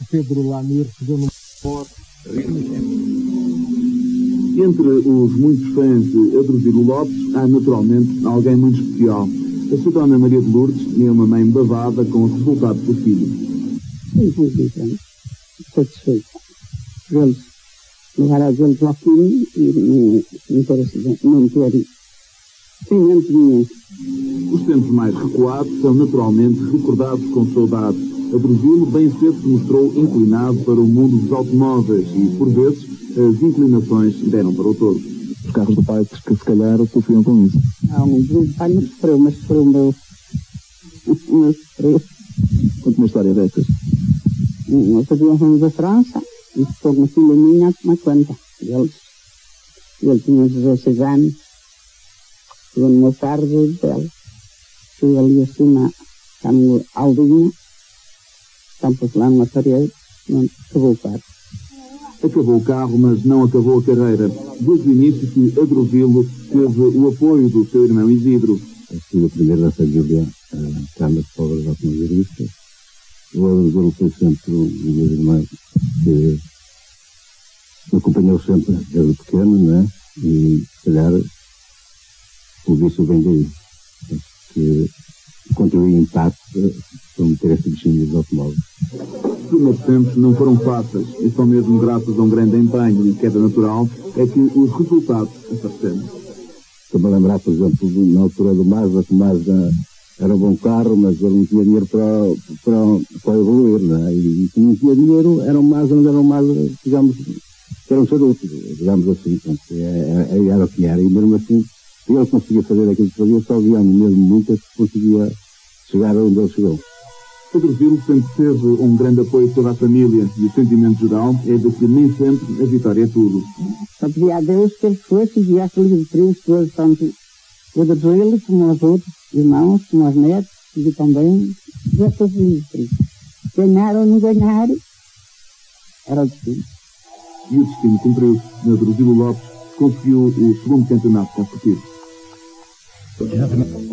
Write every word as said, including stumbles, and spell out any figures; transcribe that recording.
Pedro Lamir chegou no porto. Entre os muitos fãs de Adrovílio Lopes, há naturalmente alguém muito especial. A sua dona Maria de Lourdes é uma mãe babada com os resultados do filho. Muito contente, satisfeita. Vê-los levar a gente ao fim e não ter acidente, não ter sofrimento nenhum. Os tempos mais recuados são naturalmente recordados com saudade. Adrovílio bem cedo se mostrou inclinado para o mundo dos automóveis e, por vezes, as inclinações deram para o todo. Os carros do pai que se calhar sofriam com isso. Não, o pai não sofreu, mas sofreu o meu. Não sofreu. Conta uma história dessas. Nós viajamos a França e ficou uma filha minha a tomar conta deles. Ele tinha dezesseis anos. Chegou no meu carro e dela. Fui ali acima, estamos aldinha, estamos lá numa parede, onde acabou o carro. Acabou o carro, mas não acabou a carreira. Desde o início que Adrovílio teve o apoio do seu irmão Isidro. Eu fui o primeiro da família a Câmara de Pobres Automobilistas. O Adrovílio foi sempre o meu irmão que me acompanhou sempre desde pequeno, não é? E, se calhar, o vício vem daí. Que contribuiu em parte para meter esta bichinha dos automóveis. Os primeiros tempos não foram fáceis e só mesmo graças a um grande empenho e queda natural é que os resultados apareceram. Estou-me a lembrar, por exemplo, na altura do Mazda, que o Mazda era um bom carro, mas ele não tinha dinheiro para, para, para evoluir, não é? E se não tinha dinheiro, era um Mazda, mas era um Mazda, digamos, que era um charuto, digamos assim. Portanto, é, é, era o que era. E mesmo assim, se ele conseguia fazer aquilo que fazia, só havia mesmo muitas que conseguia chegar onde ele chegou. Adrovílio sempre teve um grande apoio de toda a família e o sentimento geral é de que nem sempre a vitória é tudo. Só pedia a Deus que ele fosse e viesse o livre príncipe todos, tanto o Adrovílio como os outros irmãos, como os netos, e também viesse todos o livre príncipe. Ganhar ou não ganhar, era o destino. E o destino cumpriu-se. Adrovílio Lopes conseguiu o segundo campeonato consecutivo.